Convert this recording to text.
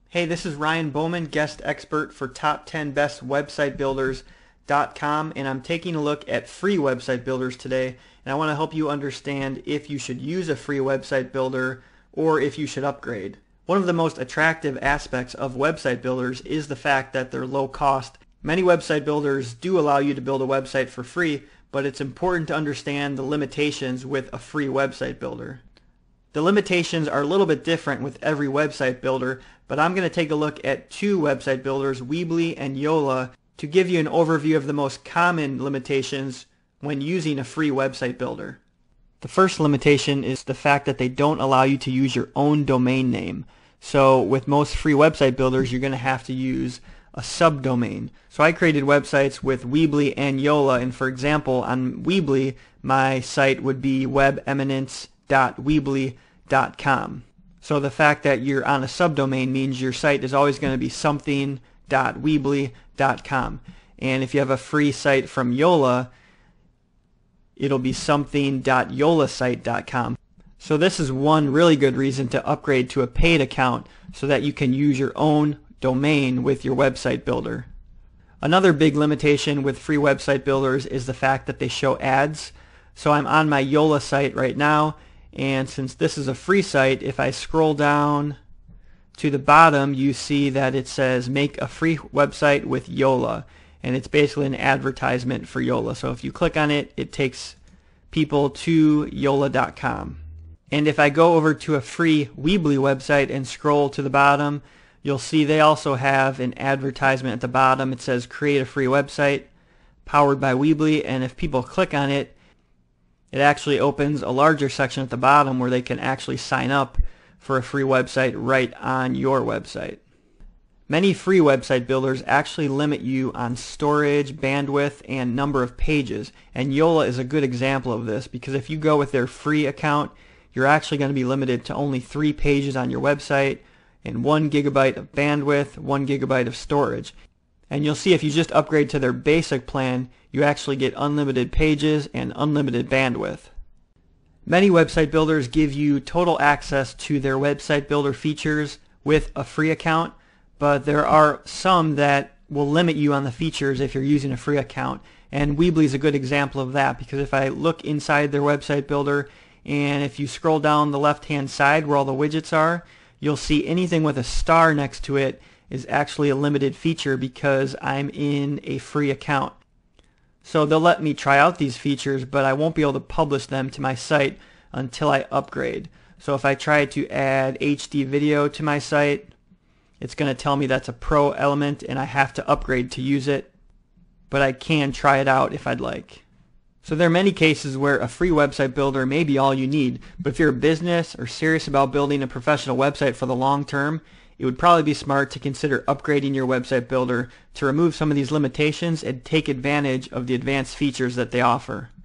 Hey, this is Ryan Bowman, guest expert for top10bestwebsitebuilders.com, and I'm taking a look at free website builders today, and I want to help you understand if you should use a free website builder or if you should upgrade. One of the most attractive aspects of website builders is the fact that they're low cost. Many website builders do allow you to build a website for free, but it's important to understand the limitations with a free website builder. The limitations are a little bit different with every website builder, but I'm going to take a look at two website builders, Weebly and Yola, to give you an overview of the most common limitations when using a free website builder. The first limitation is the fact that they don't allow you to use your own domain name. So with most free website builders, you're going to have to use a subdomain. So I created websites with Weebly and Yola, and for example, on Weebly, my site would be webeminence.weebly.com. So the fact that you're on a subdomain means your site is always going to be something.weebly.com. And if you have a free site from Yola, it'll be something.yolasite.com. So this is one really good reason to upgrade to a paid account so that you can use your own domain with your website builder. Another big limitation with free website builders is the fact that they show ads. So I'm on my Yola site right now, and since this is a free site, if I scroll down to the bottom, you see that it says make a free website with Yola, and it's basically an advertisement for Yola. So if you click on it, it takes people to yola.com. And if I go over to a free Weebly website and scroll to the bottom, you'll see they also have an advertisement at the bottom. It says create a free website powered by Weebly, and if people click on it, it actually opens a larger section at the bottom where they can actually sign up for a free website right on your website. Many free website builders actually limit you on storage, bandwidth, and number of pages, and Yola is a good example of this because if you go with their free account, you're actually going to be limited to only 3 pages on your website and 1 gigabyte of bandwidth, 1 gigabyte of storage. And you'll see if you just upgrade to their basic plan, you actually get unlimited pages and unlimited bandwidth. Many website builders give you total access to their website builder features with a free account, but there are some that will limit you on the features if you're using a free account. And Weebly is a good example of that because if I look inside their website builder and if you scroll down the left-hand side where all the widgets are, you'll see anything with a star next to it is actually a limited feature because I'm in a free account. So they'll let me try out these features, but I won't be able to publish them to my site until I upgrade. So if I try to add HD video to my site, it's going to tell me that's a pro element and I have to upgrade to use it, but I can try it out if I'd like. So there are many cases where a free website builder may be all you need, but if you're a business or serious about building a professional website for the long term, it would probably be smart to consider upgrading your website builder to remove some of these limitations and take advantage of the advanced features that they offer.